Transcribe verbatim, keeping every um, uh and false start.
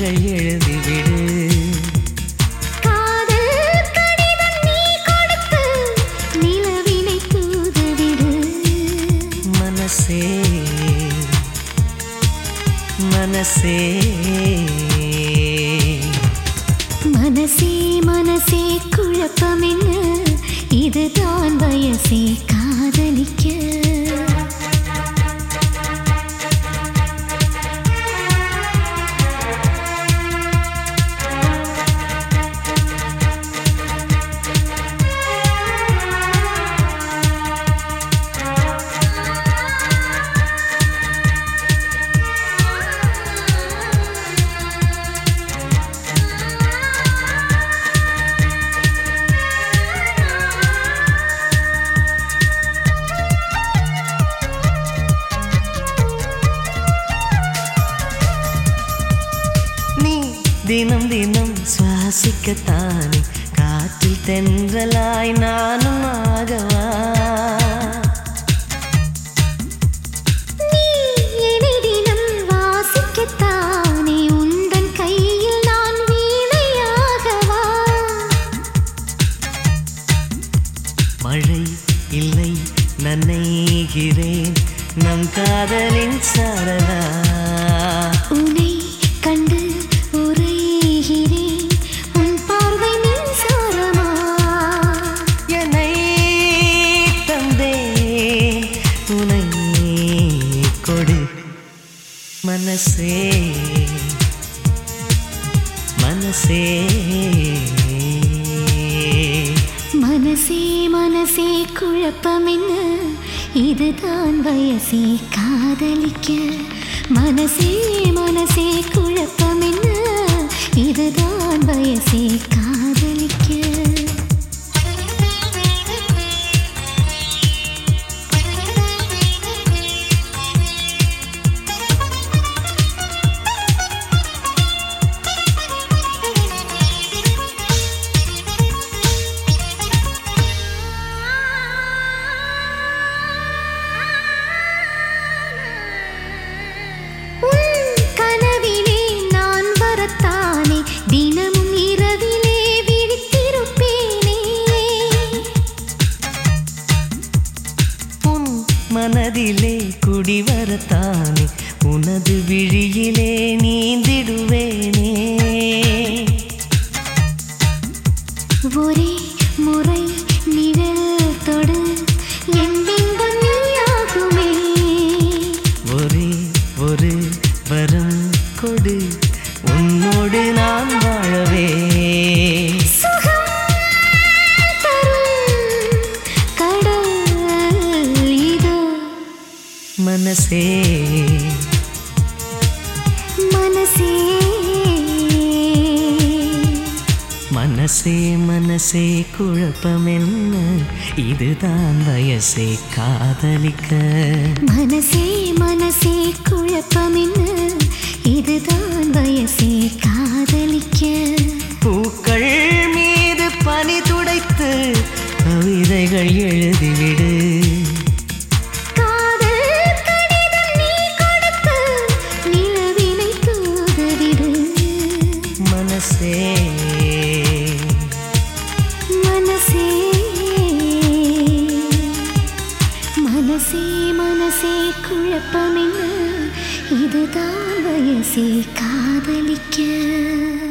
கவிதைகள் எழுதிவிடு. காதல் கடிதம் நீ கொடுத்து நிலவினை தூதுவிடு. மனசே மனசே மனசே மனசே குழப்பம் என்ன, இதுதான் வயசே காதலிக்க. தினம் தினம் சுவாசிக்கத்தானே காற்றில் தென்றலாய் நானும் ஆகவா. நீ என்னை தினம் வாசிக்கத்தானே உந்தன் கையில் நான் வீணையாகவா. மழை இல்லை நனைகிறேன் நம் காதலின் சாரலா. உன்னை கண்டு உரைகிறேன் உன் பார்வை மின்சாரமா. என்னை தந்தேன் உனை கொடு. மனசே மனசே மனசே மனசே குழப்பம் என்ன, இதுதான் வயசே காதலிக்க. மனசே மனசே குழப்பம் என்ன, இதுதான் வயசே காதலிக்க. மனதிலே குடிவரத்தானே உனது விழியிலே நீந்திடுவேனே. ஒரே முறை நிழல் தொடு என் பிம்பம் நீயாகுமே. ஒரே ஒரு வரம் கொடு உன்னோடு நான் வாழவே. மனசே மனசே மனசே மனசே குழப்பம் என்ன, இதுதான் வயசே காதலிக்க. மனசே மனசே குழப்பம் என்ன, இதுதான் வயசே காதலிக்க. பூக்கள் மீது பனி துடைத்து கவிதைகள் எழுதிவிடு. மனசே மனசே மனசே மனசே குழப்பம் என்ன, இதுதான் வயசே காதலிக்க.